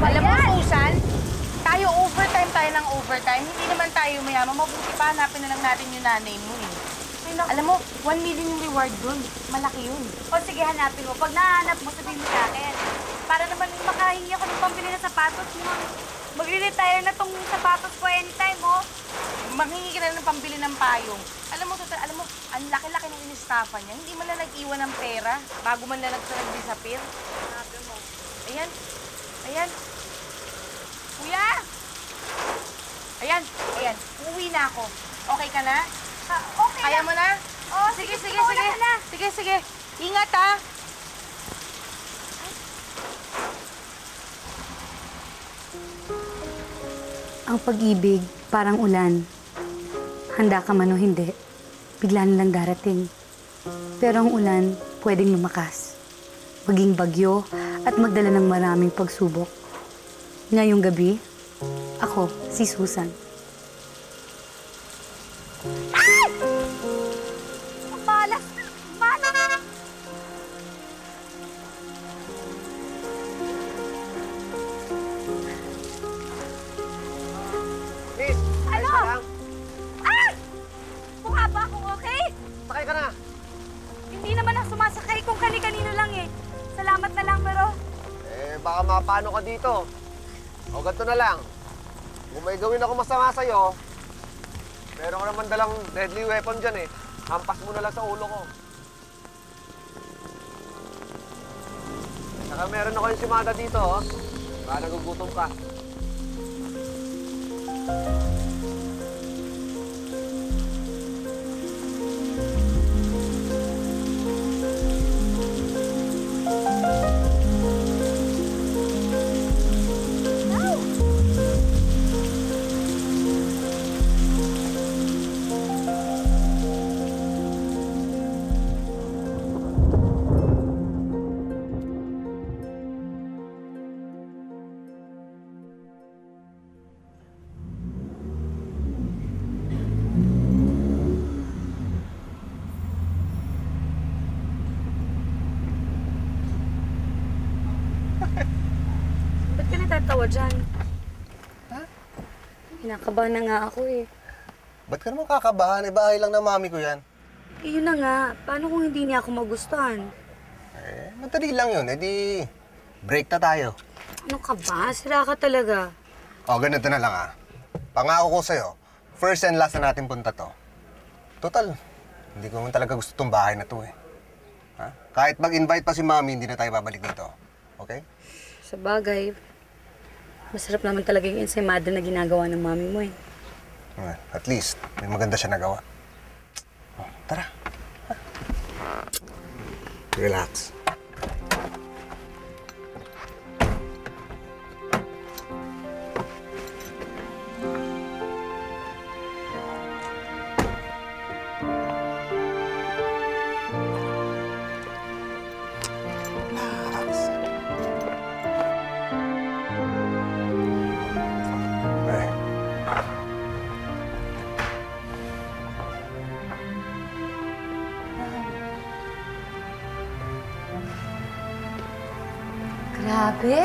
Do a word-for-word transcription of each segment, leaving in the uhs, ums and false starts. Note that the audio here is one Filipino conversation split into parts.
Alam mo, Susan, tayo overtime tayo ng overtime. Hindi naman tayo mayaman. Mabuti pa, hanapin na lang natin yung nanay mo eh. Alam mo, one million yung reward dun. Malaki yun. O sige, hanapin mo. Pag nahanap mo, sabihin mo sa akin. Para naman makahingi ako ng pambili ng sapatos mo. Magre-retire na tong sapatos ko anytime, oh. Manghingi ka na ng pambili ng payong. Alam mo, total, alam mo, ang laki-laki ng inistafa niya. Hindi man lang nag-iwan ng pera bago man lang nag-disappear. Hanapin mo. Ayan. Ayan. Kuya! Ayan. Ayan. Uuwi na ako. Okay ka na? Ah, okay Kaya na. mo na? Oh, sige, sige, sige, sige. Na. Sige, sige. Ingat, ha? Ang pag-ibig, parang ulan. Handa ka man o hindi, bigla na lang darating. Pero ang ulan, pwedeng lumakas. Maging bagyo at magdala ng maraming pagsubok. Ngayong gabi, ako, si Susan. Ay! Malas! Malas! Miss, ano? ka lang. Ay! Mukha ba akong okay? Sakay ka na. Hindi naman ako sumasakay kung kani-kanino lang eh. Salamat na lang, pero... Eh, baka mapano ka dito. O, ganito na lang. Kung may gawin ako masama sa'yo, meron ka naman dalang deadly weapon dyan eh. Hampas mo na lang sa ulo ko. Saka meron ako yung simada dito, oh. Baka nagugutom ka. Ba't ka natatawa dyan? Ha? Kinakabahan na nga ako eh. Ba't ka naman kakabahan? Eh, bahay lang ng mami ko yan. Eh, yun na nga. Paano kung hindi niya ako magustuhan? Eh, madali lang yun. Eh, di break na tayo. Ano ka ba? Sira ka talaga. O, ganito na lang ah. Pangako ko sa'yo, first and last na natin punta to. Total, hindi ko naman talaga gusto tong bahay na to eh. Ha? Kahit mag-invite pa si mami, hindi na tayo babalik dito. Okay? Sa bagay, masarap naman talaga yung ensaymada na ginagawa ng mami mo eh. Well, at least, may maganda siya nagawa. Oh, tara. Ha? Relax. Grabe!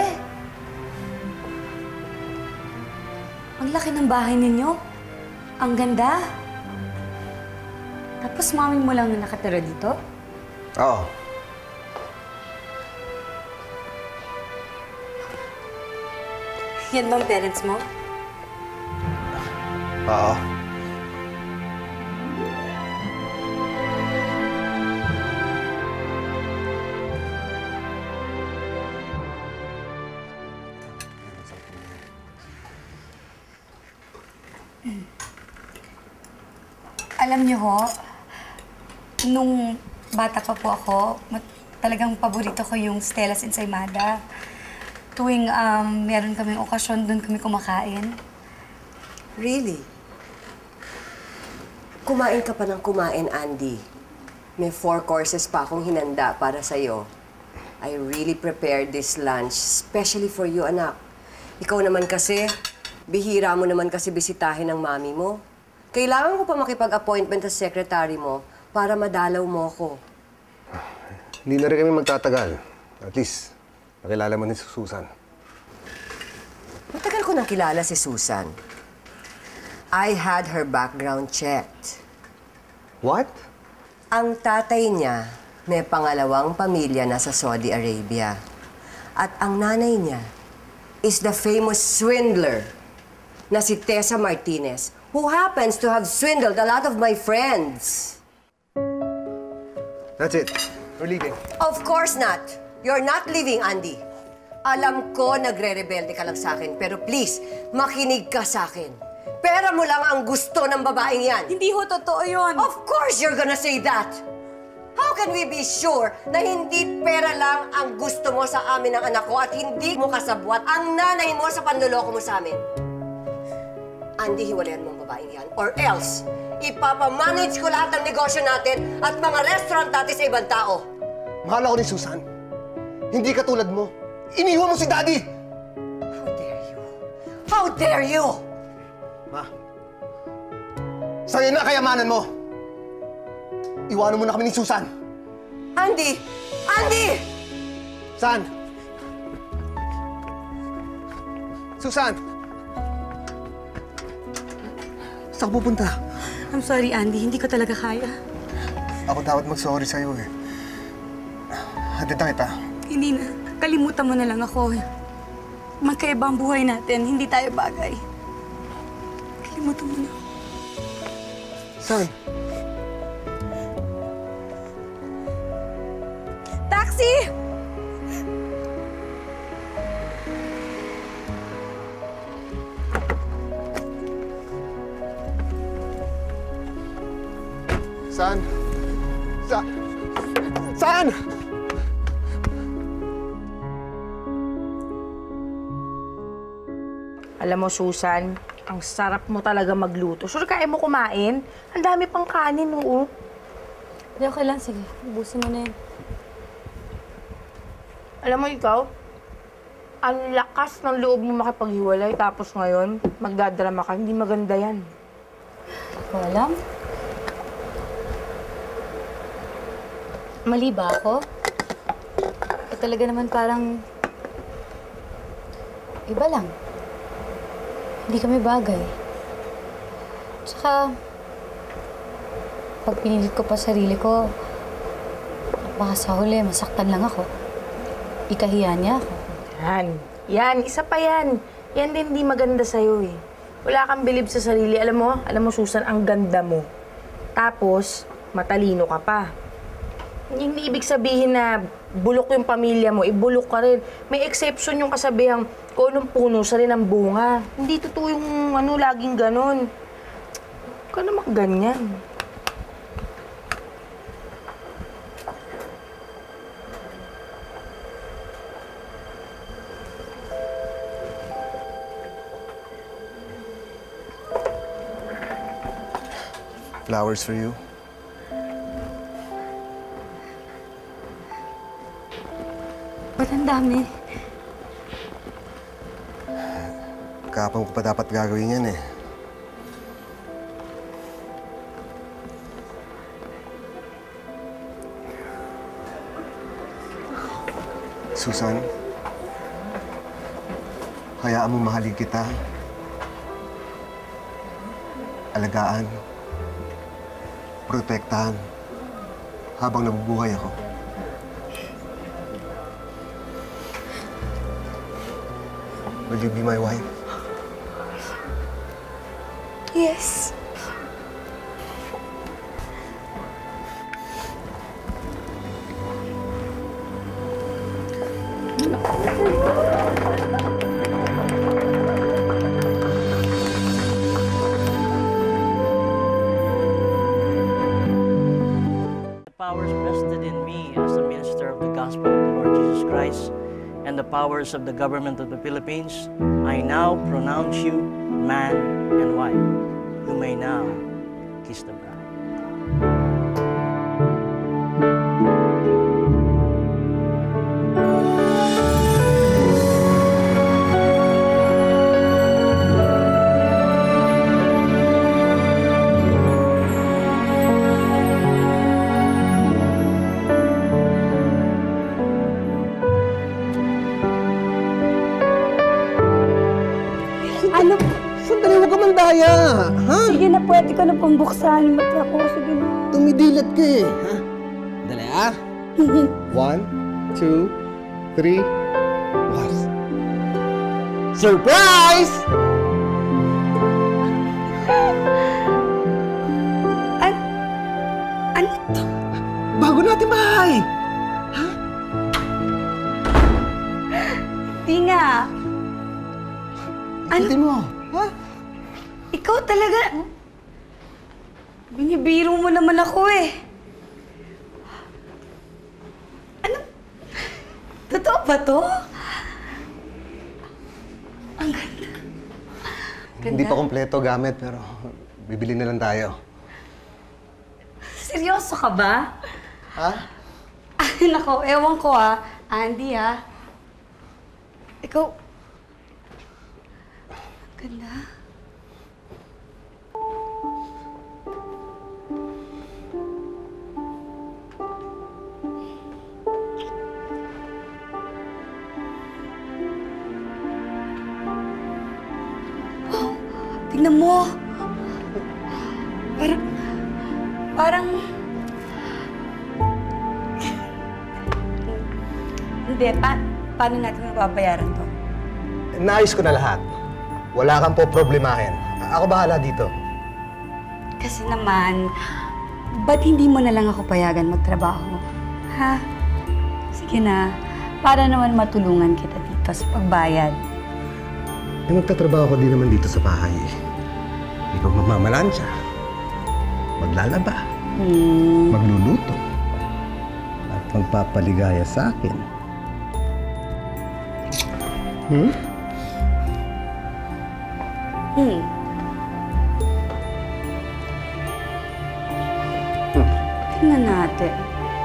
Ang laki ng bahay ninyo. Ang ganda. Tapos mami mo lang na nakatira dito? Oo. Yan bang parents mo? Oo. Alam niyo ho, nung bata pa po ako, talagang paborito ko yung Stella's Ensaymada. Tuwing um, meron kaming okasyon, doon kami kumakain. Really? Kumain ka pa ng kumain, Andy. May four courses pa akong hinanda para sa'yo. I really prepared this lunch, especially for you, anak. Ikaw naman kasi, bihira mo naman kasi bisitahin ng mami mo. Kailangan ko pa makipag-appointment sa secretary mo para madalaw mo ako. Hindi na rin kami magtatagal. At least, nakilala mo ni Susan. Matagal ko nang kilala si Susan. I had her background checked. What? Ang tatay niya may pangalawang pamilya na sa Saudi Arabia. At ang nanay niya is the famous swindler na si Tessa Martinez, who happens to have swindled a lot of my friends. That's it. We're leaving. Of course not. You're not leaving, Andy. Alam ko nagre-rebelde ka lang sa akin, pero please, makinig ka sa akin. Pera mo lang ang gusto ng babaeng yan. Hindi ho totoo yun. Of course you're gonna say that. How can we be sure na hindi pera lang ang gusto mo sa amin ng anak ko at hindi mo kasabwat ang nanay mo sa panloloko mo sa amin? Andy, hiwalayan mo ang babaeng yan. Or else, ipapamanage ko lahat ng negosyo natin at mga restaurant natin sa ibang tao. Mahal ako ni Susan. Hindi katulad mo. Iniwan mo si Daddy! How dare you? How dare you? Ma, sa'yo na kayamanan mo. Iwanan mo na kami ni Susan. Andy! Andy! San? Susan! Saan ka pupunta? I'm sorry, Andy. Hindi ko talaga kaya. Ako dapat mag-sorry sa'yo eh. Hatid na kita. Hindi na. Kalimutan mo na lang ako. Magkaiba ang buhay natin. Hindi tayo bagay. Kalimutan mo na. Saan? Taxi! Saan? Sa... Saan? Alam mo, Susan, ang sarap mo talaga magluto. Sure, kaya mo kumain? Ang dami pang kanin, oo. Hindi, okay lang. Sige, ubusin mo na yan. Alam mo, ikaw, ang lakas ng loob mo makipaghiwalay, tapos ngayon, magdadrama ka. Hindi maganda yan. Hindi ko alam. Mali ba ako? O talaga naman parang... iba lang. Hindi kami bagay. Tsaka, pag pinilit ko pa sarili ko, baka sa huli, masaktan lang ako. Ikahiya niya ako. Yan. Yan. Isa pa yan. Yan din hindi maganda sa'yo eh. Wala kang bilib sa sarili. Alam mo, alam mo, Susan, ang ganda mo. Tapos, matalino ka pa. Hindi ibig sabihin na bulok yung pamilya mo, ibulok ka rin. May exception yung kasabihang, kung anong puno sa rin ang bunga. Hindi totoo yung ano, laging ganon. Huwag ka naman ganyan. Flowers for you. Ba't ang dami? Kapang ko pa dapat gagawin yan eh. Susan, hayaan mo mahalin kita. Alagaan. Protektahan. Habang nabubuhay ako. Will you be my wife? Yes. The powers vested in me as the minister of the gospel of the Lord Jesus Christ and the powers of the government of the Philippines, I now pronounce you man and wife. You may now kiss the bride. mandaya, ha? Sige na, pwede ka na pang buksan yung mata ko. Sige na. Tumidilat ka eh, ha? Dali, ha? One, two, three, was. Surprise! An... Ano to? Bago natin bahay! Di nga. Ikutin mo, ha? Ikaw talaga. Binibiro mo naman ako eh. Ano? Totoo ba to? Ang ganda. Ganda. Hindi pa kompleto gamit, pero bibili na lang tayo. Seryoso ka ba? Ha? Ay, nako, ewan ko ah. Andy ah. Ikaw... Ganda. Wow, tingnan mo. Parang... Parang... Hindi, pa paano natin mababayaran to? Naayos ko na lahat. Wala kang po problemahin. Ako bahala dito. Kasi naman, ba't hindi mo na lang ako payagan magtrabaho? Ha? Sige na, para naman matulungan kita dito sa pagbayad. Eh, magtatrabaho ko din naman dito sa bahay. Ikaw magmamalansya, maglalaba, Hmm. magluluto, at magpapaligaya sa akin. Hmm? Hmm. Tingnan natin.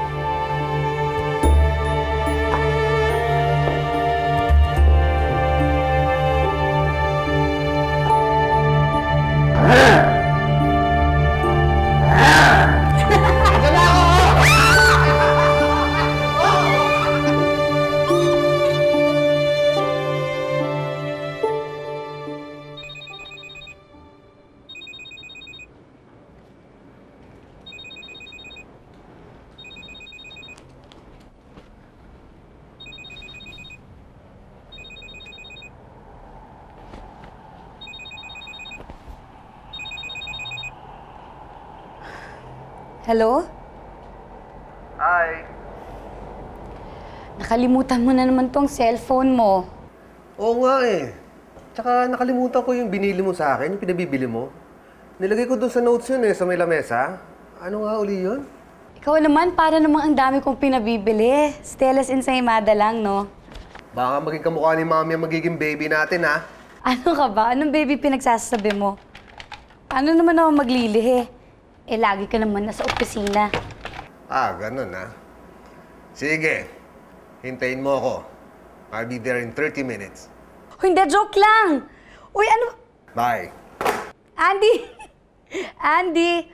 Hello? Hi. Nakalimutan mo na naman tong cellphone mo. Oo nga eh. Tsaka nakalimutan ko yung binili mo sa akin, yung pinabibili mo. Nilagay ko doon sa notes yun eh, sa may lamesa. Ano nga uli yun? Ikaw naman, para namang ang dami kong pinabibili. Stella's Ensaymada lang, no? Baka maging kamukha ni Mami ang magiging baby natin, ha? Ano ka ba? Anong baby pinagsasabi mo? Ano naman ako maglilihi? Eh, lagi ka naman nasa opisina. Ah, ganun, ha? Sige. Hintayin mo ako. I'll be there in thirty minutes. Oh, hindi, joke lang! Uy, ano? Bye. Andy! Andy!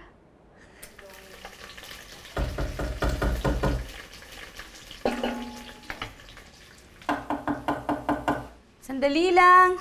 Sandali lang.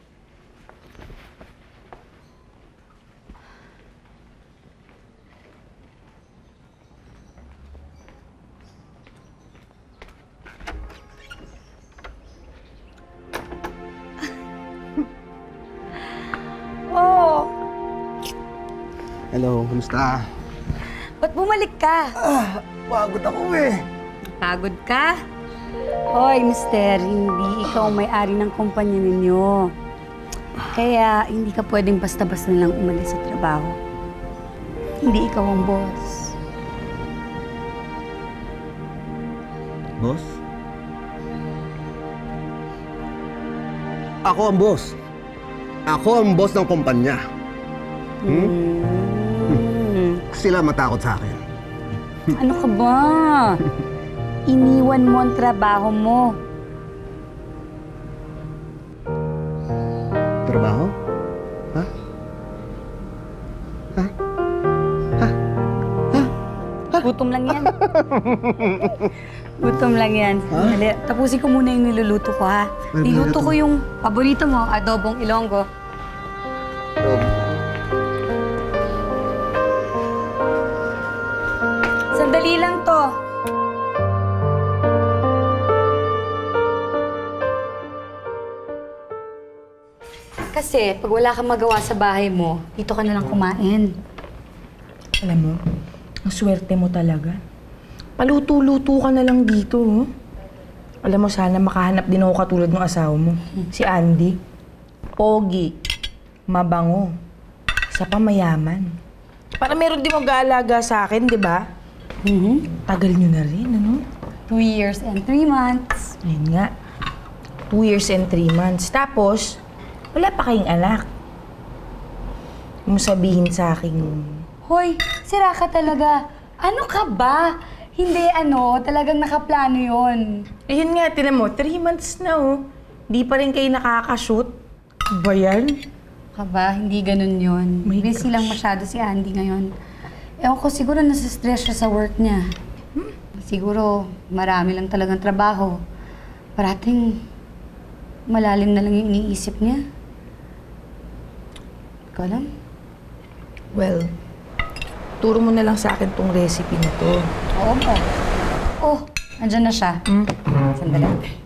Oh, Hello, kumusta? ba't bumalik ka? Ah, pagod ako eh. Pagod ka? Hoy, mister, hindi ikaw ang may-ari ng kumpanya ninyo. Kaya hindi ka pwedeng basta-basta lang umalis sa trabaho. Hindi ikaw ang boss. Boss? Ako ang boss. Ako ang boss ng kumpanya. Hmm? Hmm. Sila matakot sa akin. Ano ka ba? Iniwan mo ang trabaho mo. Trabaho? Ha? Ha? Ha? Ha? Gutom lang yan. Gutom lang yan. Dali, tapusin ko muna yung niluluto ko, ha? Ano Niluto niluluto ko yung paborito mo, adobong ilonggo. Adobo Kasi pag wala kang magawa sa bahay mo, dito ka na lang kumain. Alam mo, ang swerte mo talaga. Paluto-luto ka na lang dito, oh. Alam mo, sana makahanap din ako katulad ng asawa mo. Si Andy. Pogi. Mabango. Sa pamayaman. Para meron din mag-aalaga sa akin, di ba? Mm-hmm. Tagal nyo na rin, ano? Two years and three months. Ayun nga. Two years and three months. Tapos, wala pa kayong anak. Huwag mo sabihin sa akin. Hoy, sira ka talaga. Ano ka ba? Hindi ano, talagang nakaplano yon. Ayun nga, tinan mo, three months na, oh. Di pa rin kayo nakakashoot. Ba yan? Ka ba? Hindi ganun yon. My Busy gosh. lang masyado si Andy ngayon. Ewan ko, siguro nasa-stress siya sa work niya. Hmm? Siguro, marami lang talagang trabaho. Parating, malalim na lang yung iniisip niya. Ikaw lang? Well, turo mo na lang sa akin tong recipe na to. Oo po. Oh, andyan na siya. Hmm? Sandali.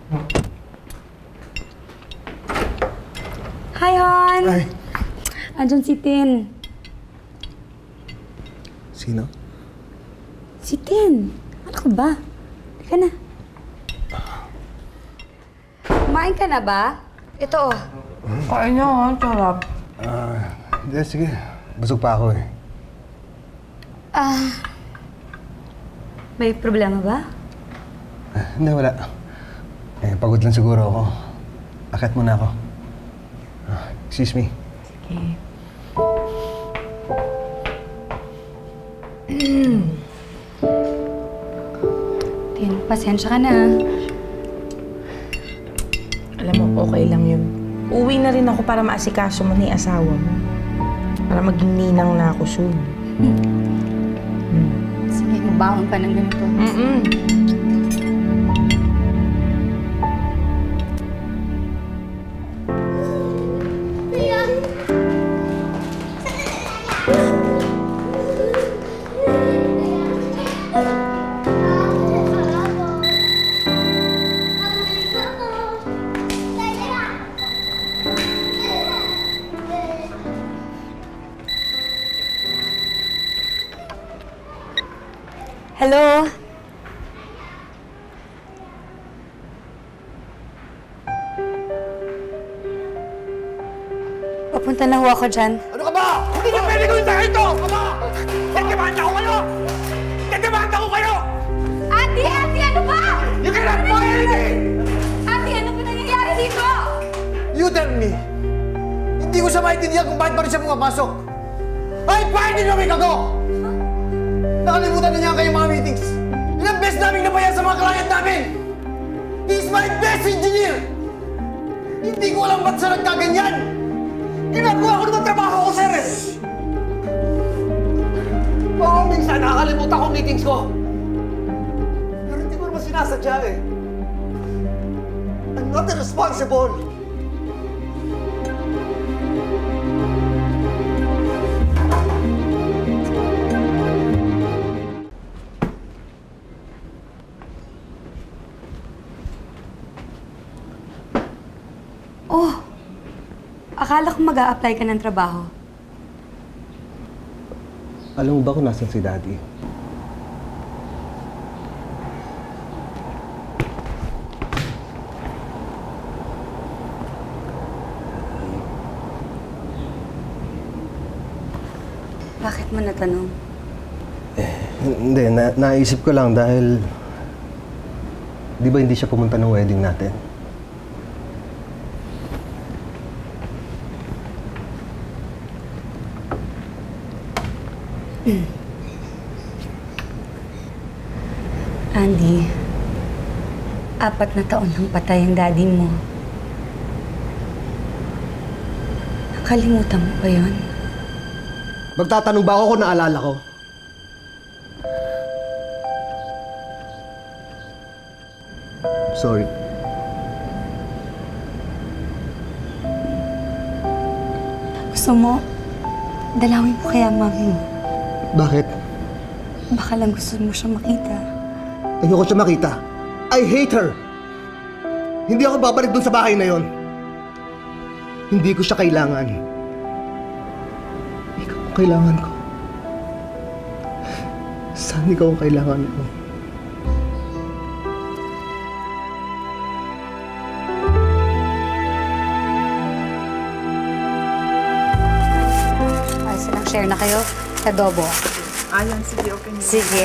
Hi, Hon! Ay. Andyan si Tin. Sino? Si Tin. Ano ka ba? Teka na. Kumain ka na ba? Ito, oh. Kain na, ha? Sarap. Ah, hindi, sige. Busog pa ako eh. Ah... may problema ba? Ah, hindi, wala. Eh, pagod lang siguro ako. Akit muna ako. Ah, excuse me. Okay. Tin, pasensya ka na. Alam mo, okay lang yun. Uwi na rin ako para maasikaso mo na yung asawa mo. Para maging ninang na ako soon. Sige, magbaon ka ng ganito. Mm-mm. Hello? Papunta na ho ako dyan. Ano ka ba? Hindi niyo pwede gawin sa akin ito! Ama! Nagkabanda ko kayo! Nagkabanda ko kayo! Ate! Ate! Ano ba? You cannot buy anything! Ate! Ano ba nangyayari dito? You tell me. Hindi ko siya maintindihan kung bakit pa rin siya pumapasok. Ay, bakit hindi namin kago? Nakalimutan na niya ang kayong mga meetings. Ilang beses namin nabayan sa mga client namin. He's my best engineer. Hindi ko alam ba't siya nagkaganyan. Ginagawa ko naman trabaho ko, sir. eh. Oo, minsan nakakalimutan ko ang meetings ko. Pero hindi ko naman sinasadya eh. I'm not irresponsible. Oh, akala ko mag-a-apply ka ng trabaho. Alam mo ba kung nasan si Daddy? Bakit mo natanong? Hindi, na naisip ko lang dahil... Di ba hindi siya pumunta ng wedding natin? Andy, apat na taon nang patay ang daddy mo. Nakalimutan mo ba yun? Magtatanong ba ako kung naalala ko? Sorry. Gusto mo, dalawin mo kaya mami mo. Bakit? Baka lang gusto mo siya makita. Ayoko siya makita. I hate her! Hindi ako babalik dun sa bahay na yon. Hindi ko siya kailangan. Ikaw ang kailangan ko. Saan ikaw ang kailangan ko? Ay, silang share na kayo. Adobo. Ayan, sige, okay na. Sige.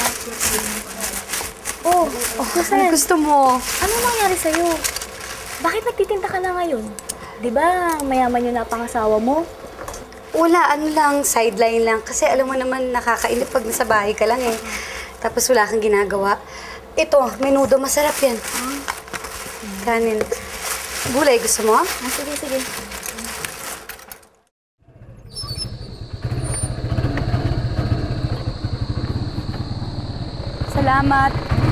Oh, oh Ano gusto mo? ano nangyari sa'yo? Bakit nagtitinda ka na ngayon? Di ba mayaman yung napangasawa mo? Wala, ano lang, sideline lang. Kasi alam mo naman, nakakainip pag nasa bahay ka lang eh. Tapos wala kang ginagawa. Ito, menudo, masarap yan. Kanin. Gulay, gusto mo? Ah, sige, sige. Salamat.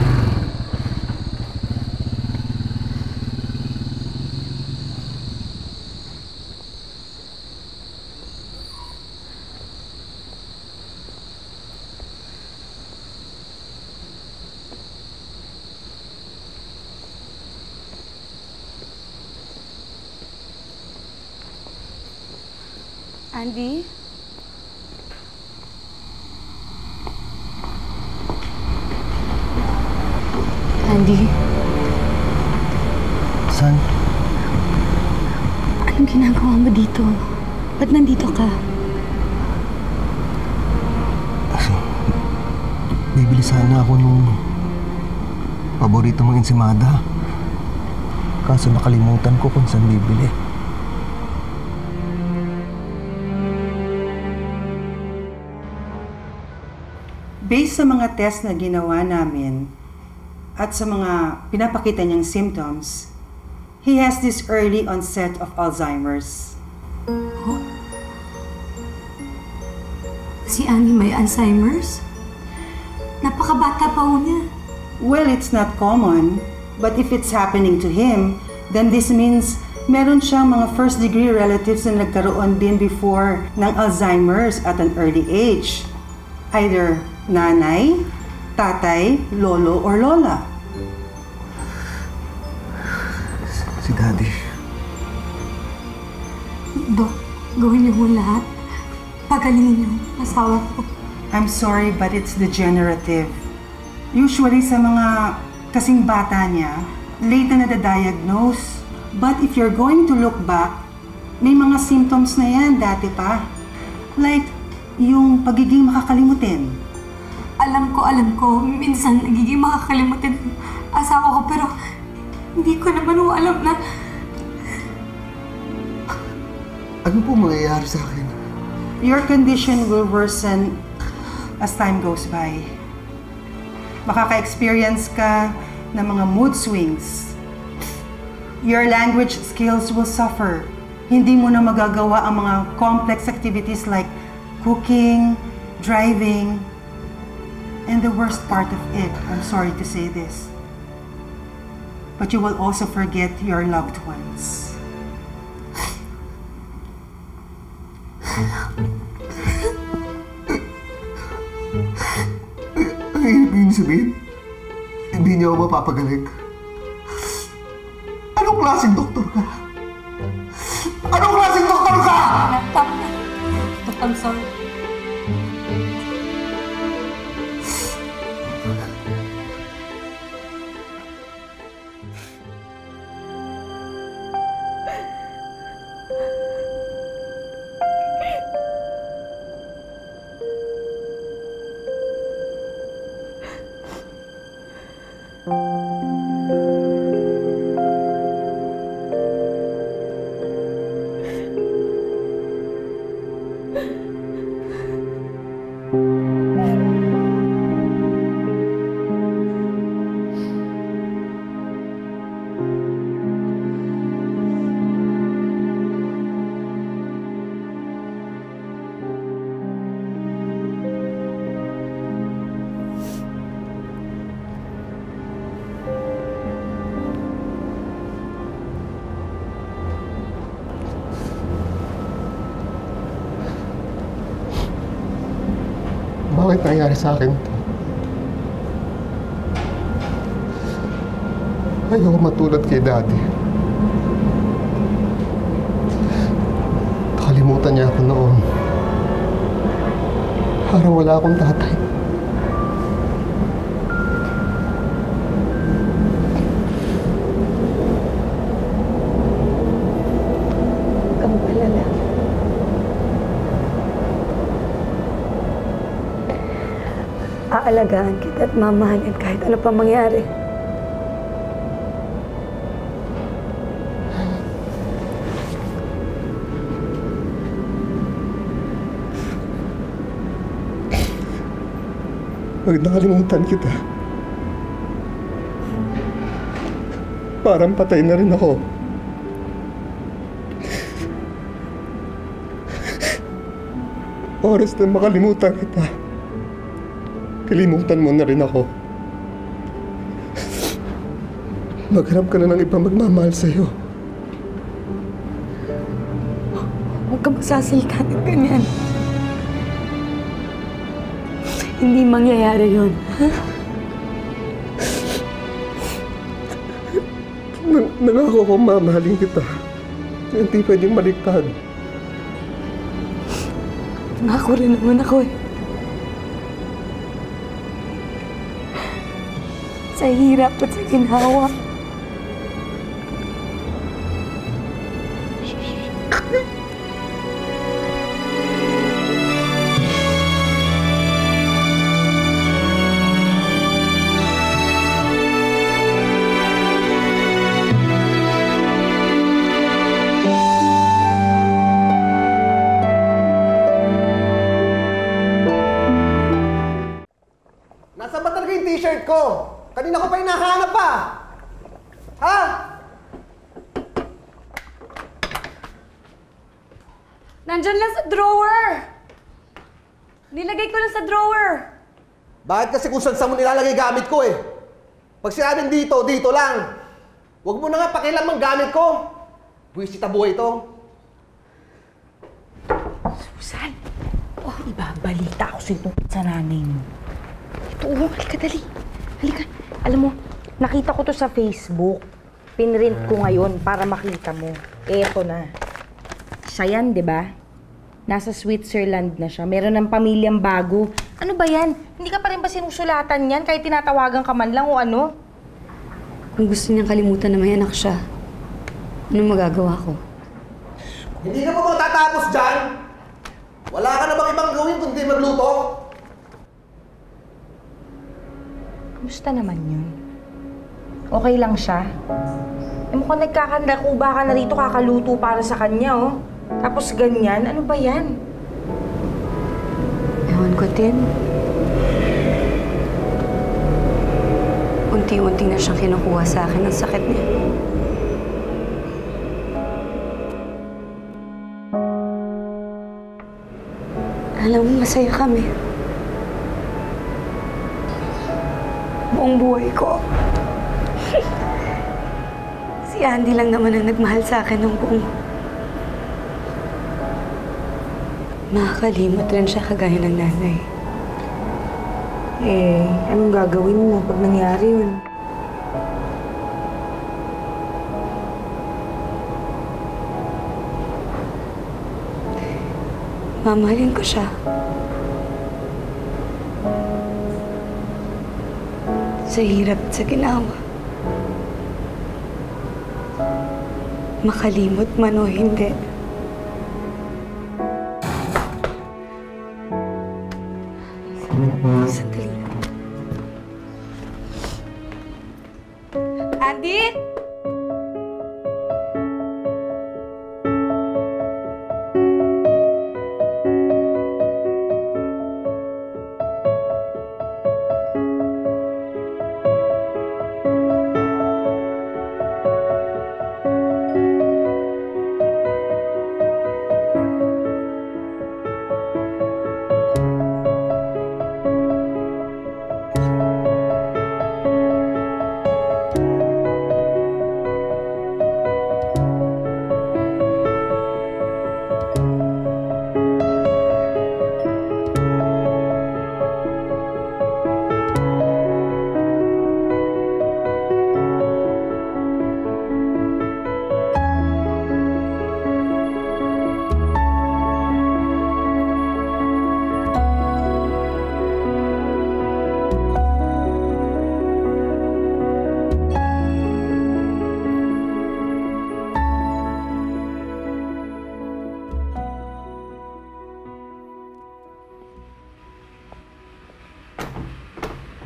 Andy? Andy? San? Anong ginagawa mo dito? Ba't nandito ka? Bibili sana ako nung paborito mong ensimada. Kaso nakalimutan ko kung saan bibili. Based sa mga test na ginawa namin at sa mga pinapakita niyang symptoms, he has this early onset of Alzheimer's. Oh? Si Annie may Alzheimer's? Napakabata pa ho niya. Well, it's not common, but if it's happening to him, then this means meron siyang mga first-degree relatives na nagkaroon din before ng Alzheimer's at an early age. Either nanay, tatay, lolo, or lola. Si Daddy. Dok, gawin niyo ho lahat. Pagalingin niyo ang asawa ko. I'm sorry, but it's degenerative. Usually sa mga kasing bata niya, late na nadadiagnose. But if you're going to look back, may mga symptoms na yan dati pa. Like, yung pagiging makakalimutin. Alam ko, alam ko, minsan nagiging makakalimutin ang asawa ko, pero hindi ko naman ho alam na... Ano po mangyayari sa akin? Your condition will worsen as time goes by. Makaka-experience ka ng mga mood swings. Your language skills will suffer. Hindi mo na magagawa ang mga complex activities like cooking, driving, and the worst part of it, I'm sorry to say this, but you will also forget your loved ones. Ang ibig sabihin, hindi niyo ako mapapagaling. Anong klaseng doktor ka? Anong klaseng doktor ka? Tama na. Dok, I'm sorry. Bakit nangyari sa akin to? Ayoko matulad kay Daddy. Parang wala akong tatay. Huwag kang malala. Aalagaan kita at mamahalin kahit ano pa mangyari. Pag nakalimutan kita, parang patay na rin ako. Oras na makalimutan kita, kalimutan mo na rin ako. Maghanap ka na ng ibang magmamahal sa'yo. Huwag ka masasalita ng ganyan. Hindi mangyayari yun. Nang nangako ko mamahalin kita. Hindi pwedeng baliktad. Nangako rin naman ako eh. Sa hirap at sa ginhawa. Nasaan ba talaga yung t-shirt ko? Kanina ko pa hinahanap pa! Ha? Nandyan lang sa drawer! Nilagay ko lang sa drawer. Bakit kasi kung saan mo nilalagay gamit ko eh? Pag sinabing dito, dito lang. Huwag mo na nga pakialam ang gamit ko. Buwisit na buhay ito. Susan, oh, ibabalita ako sa itong sa nanay mo. Ito, oh, halika dali. Halika. Alam mo, nakita ko to sa Facebook. Pinrint ko ngayon para makita mo. Eto na. Siya yan, di ba? Nasa Switzerland na siya. Meron ng pamilyang bago. Ano ba yan? Hindi ka pa rin ba sinusulatan yan kahit tinatawagan ka man lang o ano? Kung gusto niyang kalimutan na may anak siya, anong magagawa ko? Hindi ka pa matatapos dyan? Wala ka na bang ibang gawin kundi magluto? Kamusta naman yun? Okay lang siya? Eh mukhang nagkakandakuba ka na rito kakaluto para sa kanya, oh. Tapos ganyan, ano ba yan? Ewan ko, Tin. Unti-unti na siyang kinukuha sa akin ang sakit niya. Alam mo, masaya kami. Buong buhay ko. Si Andy lang naman ang nagmahal sa akin ng buong... Nakakalimot rin siya kagaya ng nanay. Eh, anong gagawin mo pag nangyari yun? Mamahalin ko siya. Sa hirap at sa ginawa. Makalimot man o hindi. Sandali lang. Andy?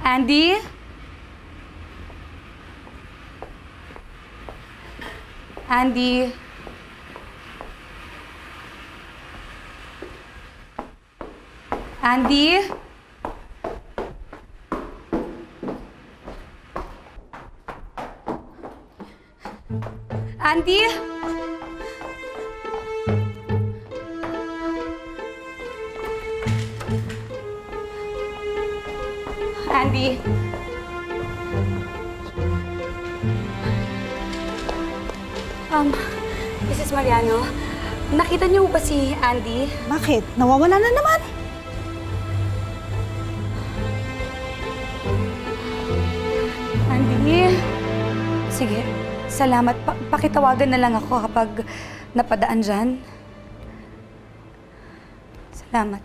Andy? Andy? Andy? Andy? Andy? Um, Missus Mariano, nakita niyo ba si Andy? Bakit? Nawawala na naman. Andy? Sige, salamat. Pa pakitawagan na lang ako kapag napadaan dyan. Salamat.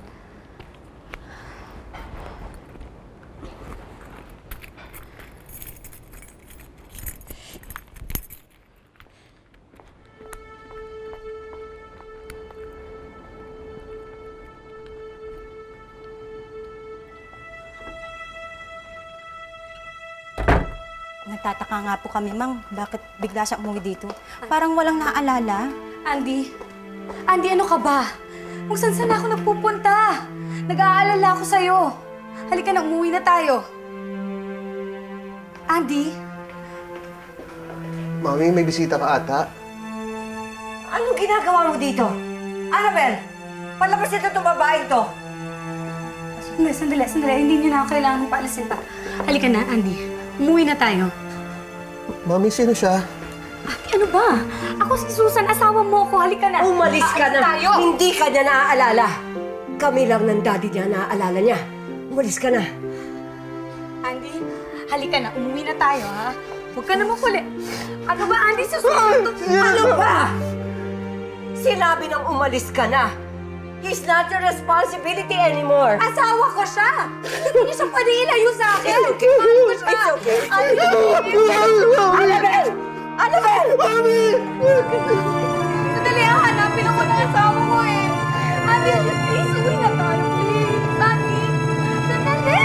Nagtataka nga po kami, Mang. Bakit bigla siya umuwi dito? Parang walang naaalala. Andy? Andy, ano ka ba? Kung saan-saan ako nagpupunta. Nag-aalala ako sa'yo. Halika na, umuwi na tayo. Andy? Mami, may bisita ka ata. Anong ginagawa mo dito? Annabelle, palabas ito itong babae ito. Sandali, sandali, sandali. Hindi niyo na ako kailangan paalisin pa. Halika na, Andy. Umuwi na tayo. Mami, sino siya? Ate, ano ba? Ako si Susan, asawa mo ako. Halika na. Umalis ka Aalis na. tayo. Hindi ka niya naaalala. Kami lang ng daddy niya naaalala niya. Umalis ka na. Andy, halika na. Umuwi na tayo, ha? Huwag ka na mapuli. Ano ba, Andy? Susunod. Ano ba? Sinabi nang umalis ka na. He's not your responsibility anymore. Asawa ko siya! Hindi niyo siya pwede ilayo sa akin! It's okay. Mahal ko siya. It's okay. Andy! Annabelle! Annabelle! Mami! Sandali, hanapin ako ng asawa ko eh! Andy, please, uwi na tayo, please! Andy! Sandali!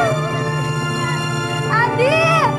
Andy!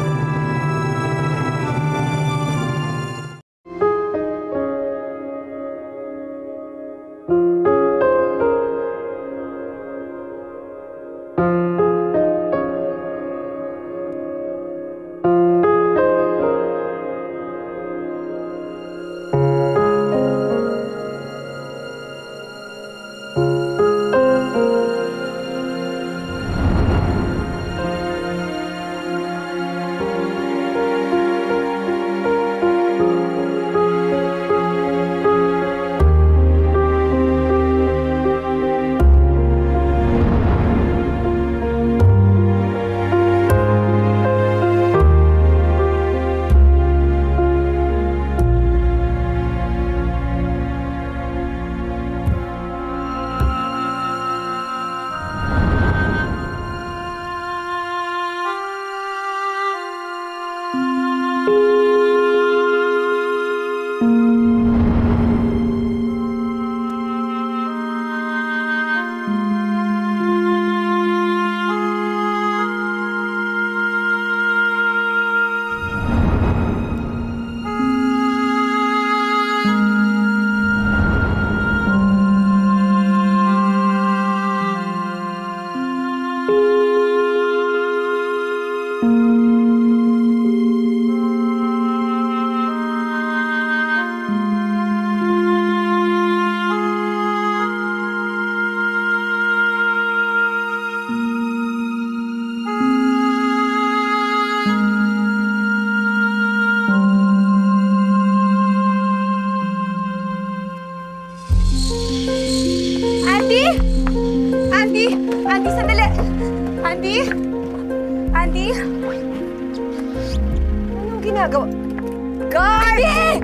ginagawa? Guard!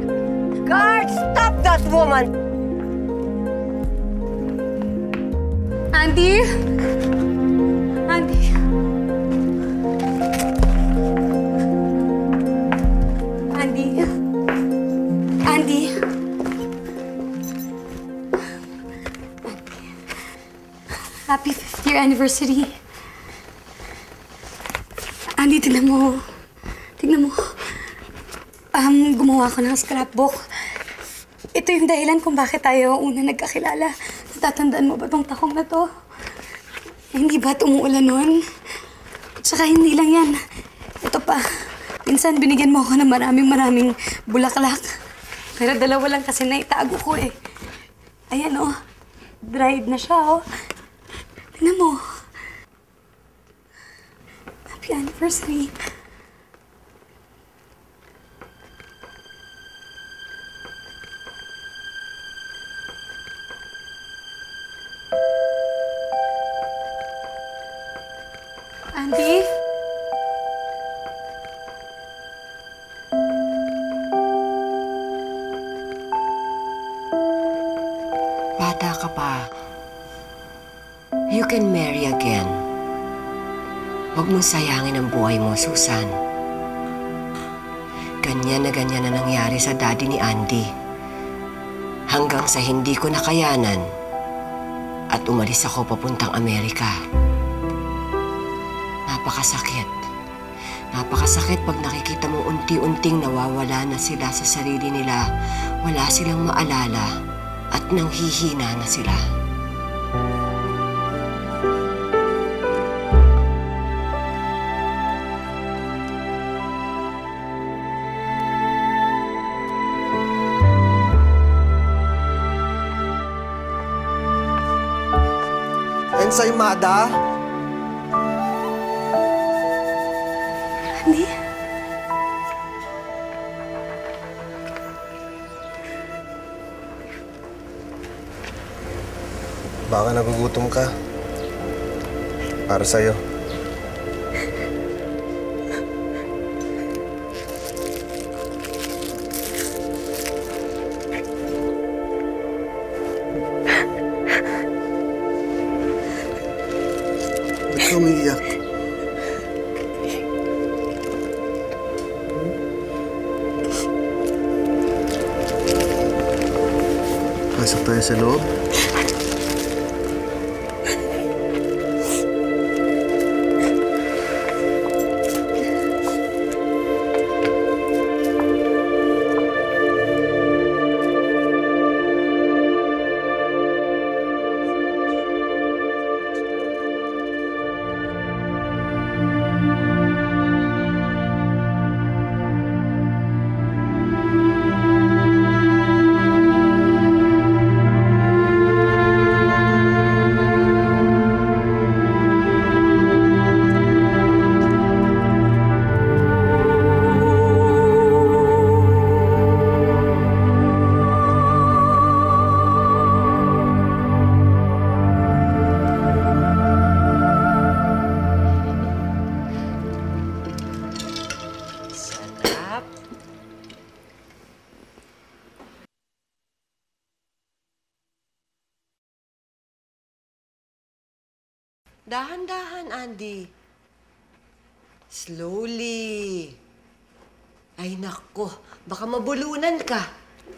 Guard! Stop that woman! Andy? Andy? Andy? Andy? Happy fifth year anniversary. Tignan mo. Tignan mo. Um, gumawa ko ng scrapbook. Ito yung dahilan kung bakit tayo una nagkakilala. Natatandaan mo ba tong takong na to? Hindi ba tumuulan nun? Tsaka hindi lang yan. Ito pa. Minsan binigyan mo ako ng maraming maraming bulaklak. Pero dalawa lang kasi naitago ko eh. Ayan oh. Dried na siya oh. Tingnan mo. Happy anniversary. Andy? Bata ka pa. You can marry again. Huwag mong sayangin ang buhay mo, Susan. Ganyan na ganyan na nangyari sa daddy ni Andy. Hanggang sa hindi ko nakayanan at umalis ako papuntang Amerika. Napakasakit. Napakasakit pag nakikita mo unti-unting nawawala na sila sa sarili nila. Wala silang maalala at nanghihina na sila. Ensaymada? Andy? Baka nagugutom ka. Para sa'yo. Ba't ka umiiyak? Pasok tayo sa loob. Dahan-dahan, Andy. Slowly. Ay, nako. Baka mabulunan ka.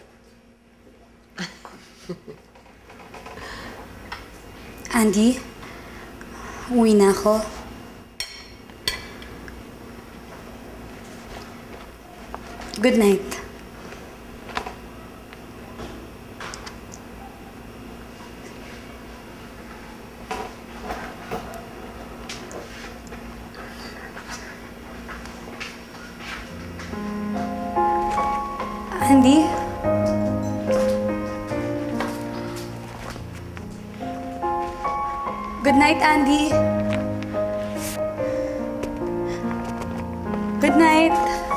Andy? Uwi na ako. Good night. Andy? Good night, Andy. Good night.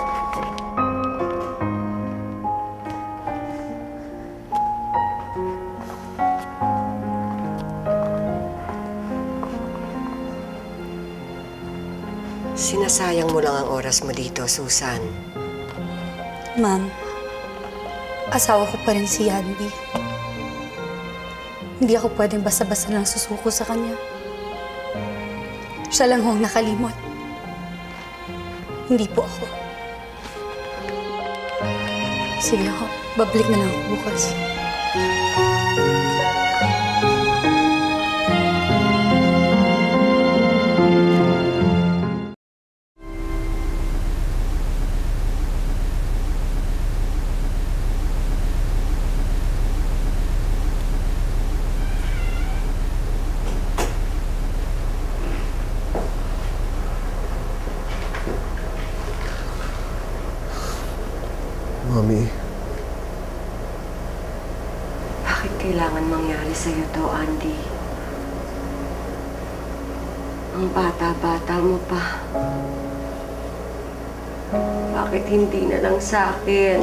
Sinasayang mo lang ang oras mo dito, Susan. Ma'am, asawa ko pa rin si Andy. Hindi ako pwedeng basta-basta lang susuko sa kanya. Siya lang ho ang nakalimot. Hindi po ako. Sige ho, babalik na lang ako bukas. Mami. Bakit kailangan mangyari sa'yo to, Andy? Ang bata-bata mo pa. Bakit hindi na lang sa akin?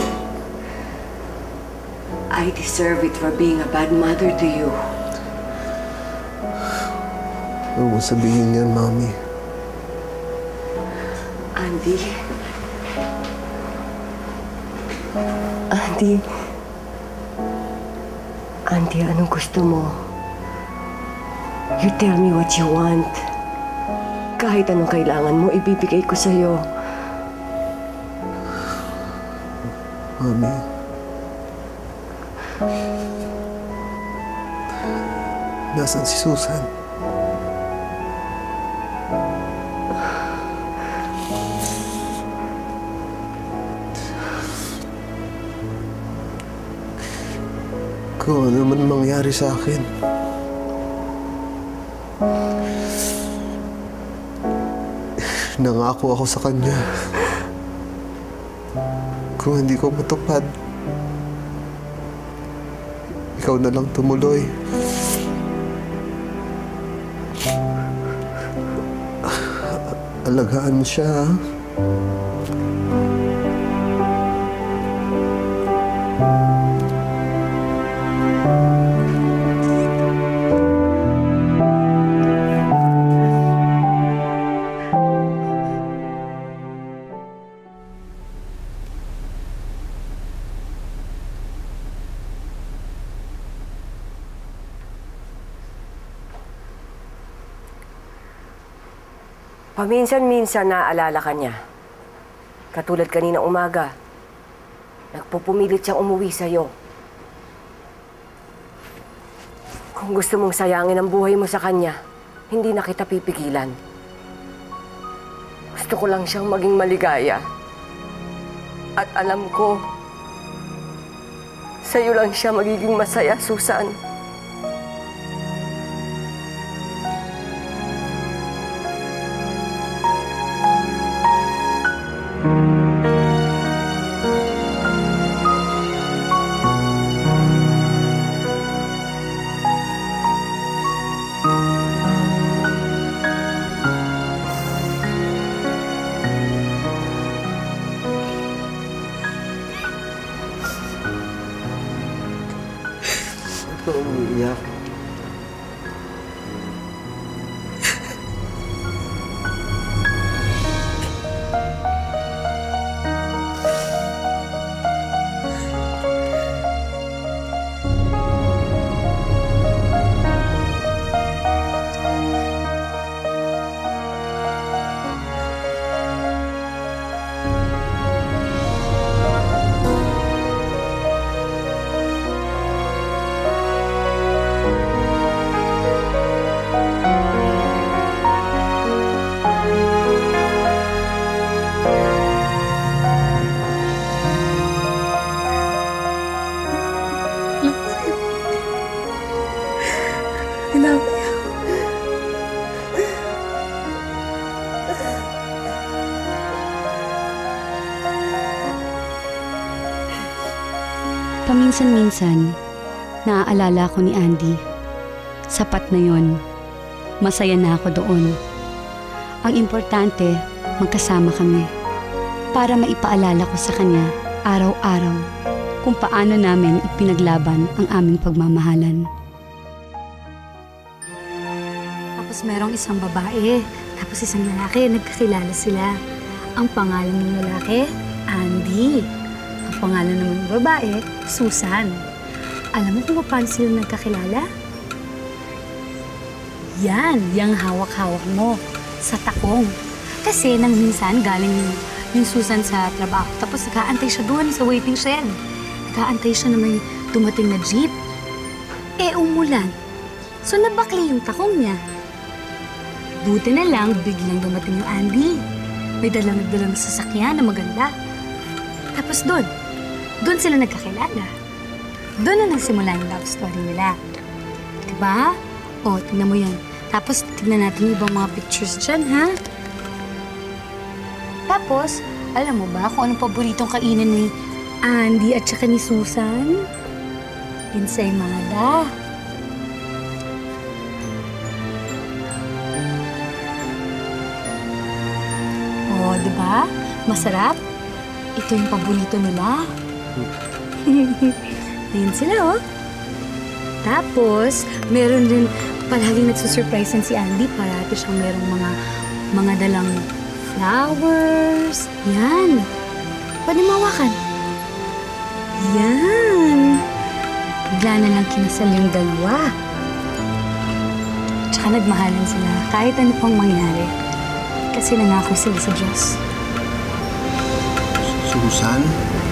I deserve it for being a bad mother to you. Huwag mo sabihin yan, Mami. Andy? Andy? Andy, anong gusto mo? You tell me what you want. Kahit anong kailangan mo, ibibigay ko sa'yo. Mami. Nasaan si Susan? Kung ano man mangyari sa akin, nangako ako sa kanya. Kung hindi ko matupad, ikaw na lang tumuloy. Alagaan mo siya, ha? Paminsan-minsan naaalala ka niya. Katulad kanina umaga, nagpupumilit siyang umuwi sa'yo. Kung gusto mong sayangin ang buhay mo sa kanya, hindi na kita pipigilan. Gusto ko lang siyang maging maligaya. At alam ko, sa'yo lang siya magiging masaya, Susan. Ito umiiyak. Paminsan-minsan, naaalala ko ni Andy. Sapat na yon. Masaya na ako doon. Ang importante, magkasama kami. Para maipaalala ko sa kanya, araw-araw, kung paano namin ipinaglaban ang aming pagmamahalan. Tapos merong isang babae, tapos isang lalaki, nagkakilala sila. Ang pangalan ng lalaki, Andy. Ang pangalan naman ng babae, Susan. Alam mo kung paano sila nagkakilala? Yan, yung hawak-hawak mo sa takong. Kasi nang minsan galing yung Susan sa trabaho, tapos nag-aantay siya doon sa waiting shed. Nag-aantay siya na may dumating na jeep. Eh, umulan. So, nabakli yung takong niya. Buti na lang, biglang dumating yung Andy. May dalang-dalang sasakyan na maganda. Tapos doon, doon sila nagkakilala. Doon na nagsimula yung love story nila. Diba? O, tingnan mo yan. Tapos, tignan natin yung ibang mga pictures dyan, ha? Tapos, alam mo ba kung anong paboritong kainin ni Andy at saka ni Susan. Ensaymada. Oh, di ba? Masarap. Ito yung paborito nila. Ayan sila, oh. Tapos, meron din palaging nagsusurprisean si Andy. Parati siyang merong mga mga dalang flowers. Yan. Pwede mawakan. Yan. Bigla na lang kinasal yung dalawa. Tsaka nagmahalan sila kahit ano pang mangyari. Kasi nangako sila sa Diyos. Susan?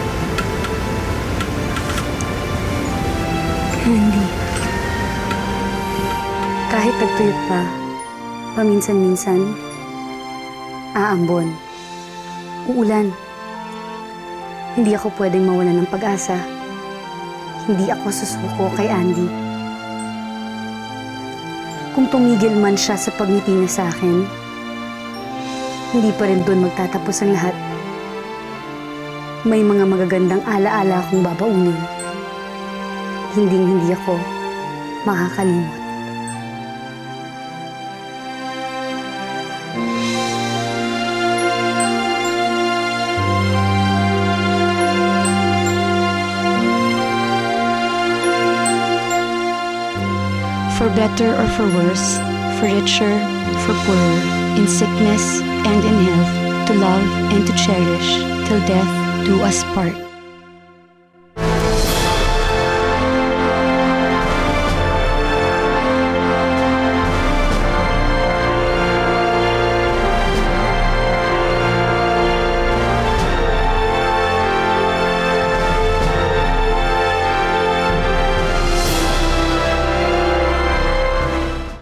Andy. Kahit tagtuyot pa, paminsan-minsan, aambon, uulan. Hindi ako pwedeng mawalan ng pag-asa. Hindi ako susuko kay Andy. Kung tumigil man siya sa pagngiti niya sa akin, hindi pa rin doon magtatapos ang lahat. May mga magagandang ala-ala akong babaunin. Hinding-hindi ako makakalimot. For better or for worse, for richer, for poorer, in sickness and in health, to love and to cherish, till death do us part.